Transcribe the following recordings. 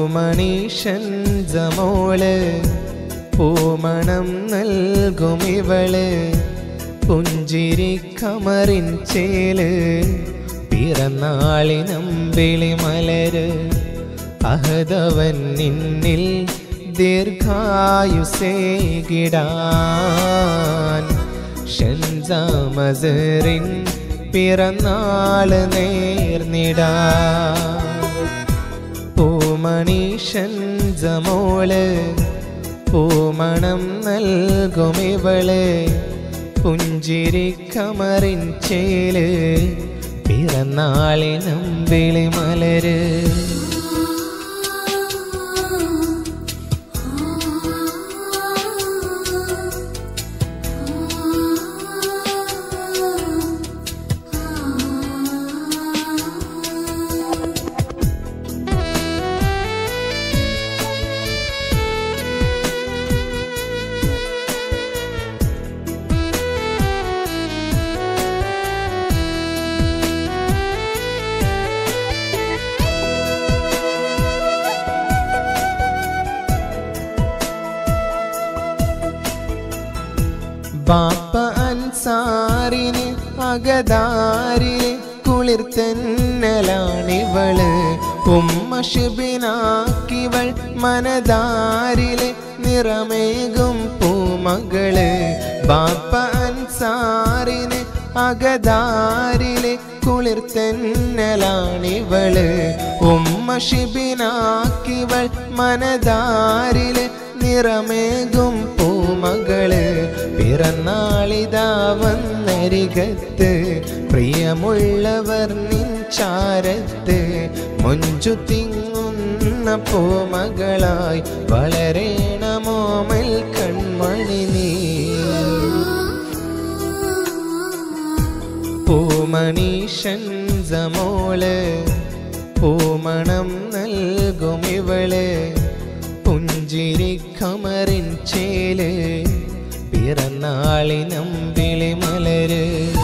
പൂമണീഷൻ ജമോള് പൂമണം നൽകുമിവള് പുഞ്ചിരി കമറിൻ ചേല് പിറന്നാളിനമ്പിളി മലര് അഹദവൻ നിന്നിൽ ദീർഘായുസേകിടാൻ ഷൻജാമസറിൻ പിറന്നാള് നേർന്നിടാൻ പൂമണീഷൻ ജമോള് പൂമണം നൽകുമിവള് പുഞ്ചിരി കമറിൻ ചേല് പിറന്നാളിനമ്പിളി മലര് ബാപ്പ അൻസാറിന് അകതാരിലെ കുളിർത്തന്നലാണിവള് ഉമ്മ ഷിബിനാക്കിവൾ മനതാരിലെ നിറമേകും പൂമകള് ബാപ്പ അൻസാറിന് അകതാരിലെ കുളിർത്തന്നലാണിവള് ഉമ്മ ഷിബിനാക്കിവൾ മനതാരിലെ നിറമേകും പൂമകള് പിറന്നാളിതാ വന്നരികത്ത് പ്രിയമുള്ളവർ നിൻ ചാരത്ത് മൊഞ്ചു തിങ്ങുന്ന പൂമകളായി വളരേണമോമൽ കൺമണി നീ പൂമണീഷൻ ജമോള് പൂമണം നൽകുമിവള് പുഞ്ചിരി കമറിൻ ചേല് പിറന്നാളിനമ്പിളി മലര്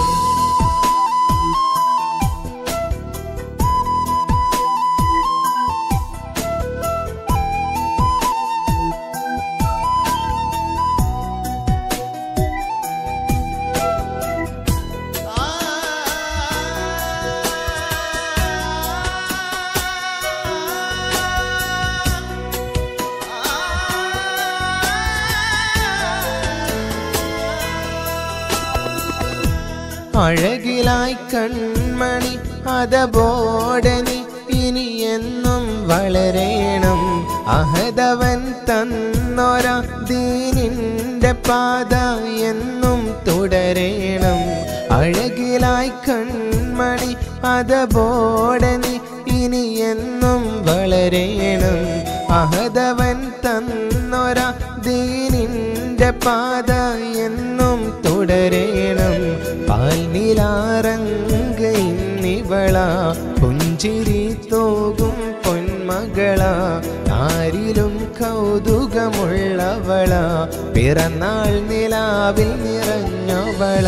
അഴകിലായി കൺമണി അതബോടനി ഇനി എന്നും വളരേണം അഹദവൻ തന്നൊര ദീനിന്റെ പാത എന്നും തുടരേണം അഴകിലായി കൺമണി അതബോടനി ഇനി എന്നും വളരേണം അഹദവൻ തന്നൊര ദീനിന്റെ പാത എന്നും തുടരേണം പാൽനിലാറങ്ക ഇന്നിവള പുഞ്ചിരി തോകും പൊന്മകള ആരിലും കൗതുകമുള്ളവള പിറന്നാൾ നിലാവിൽ നിറഞ്ഞവള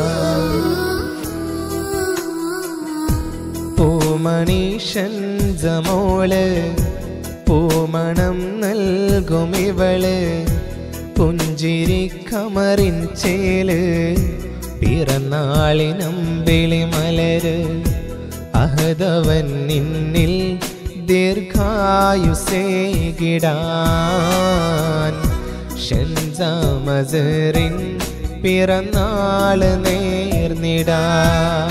പൂമണീഷൻ ജമോള് പൂമണം നൽകുമിവള് പുഞ്ചിരി കമറിൻ ചേല് പിറന്നാളിനമ്പിളി മലര് അഹദവൻ നിന്നിൽ ദീർഘായുസേകിടാൻ ഷൻജാമസറിൻ പിറന്നാള് നേർന്നിടാൻ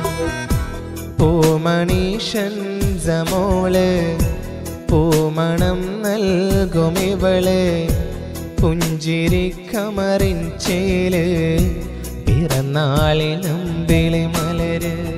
പൂമണീഷൻ ജമോള് പൂമണം നൽകുമിവള് പുഞ്ചിരി കമറിൻ ചേല് പിറന്നാളിനമ്പിളി മലര്